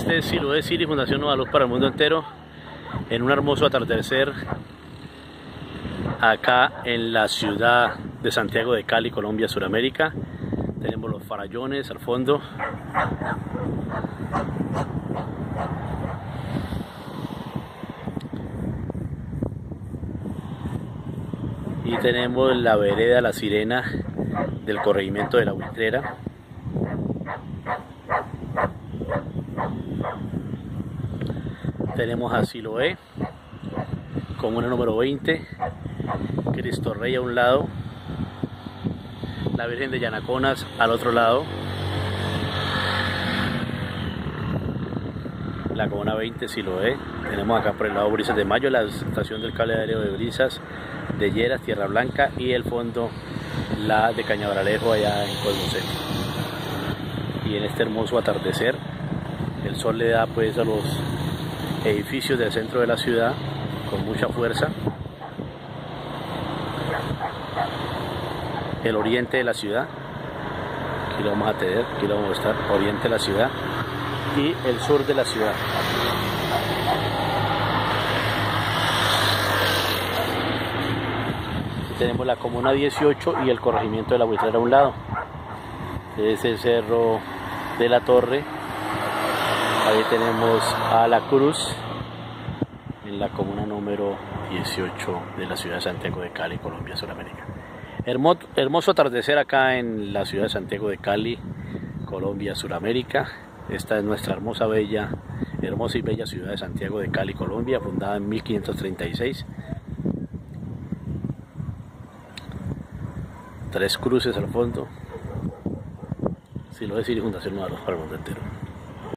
Este es Siloé City, Fundación Nueva Luz para el mundo entero, en un hermoso atardecer acá en la ciudad de Santiago de Cali, Colombia, Suramérica. Tenemos los farallones al fondo. Y tenemos la vereda La Sirena del corregimiento de La Buitrera. Tenemos a Siloé, comuna número 20, Cristo Rey a un lado, la Virgen de Yanaconas al otro lado, la comuna 20 Siloé. Tenemos acá por el lado Brisas de Mayo, la estación del cable aéreo de Brisas, de Lleras, Tierra Blanca, y el fondo la de Cañabaralejo allá en Cosmosé. Y en este hermoso atardecer el sol le da pues a los edificios del centro de la ciudad con mucha fuerza. El oriente de la ciudad, aquí lo vamos a tener, aquí lo vamos a mostrar, oriente de la ciudad, y el sur de la ciudad. Aquí tenemos la comuna 18 y el corregimiento de La Buitrera a un lado. Es el cerro de la Torre. Ahí tenemos a la Cruz en la comuna número 18 de la ciudad de Santiago de Cali, Colombia, Suramérica. Hermoso atardecer acá en la ciudad de Santiago de Cali, Colombia, Suramérica. Esta es nuestra hermosa y bella ciudad de Santiago de Cali, Colombia, fundada en 1536. Tres cruces al fondo. Siloé City, Fundación Nueva Luz para el mundo entero.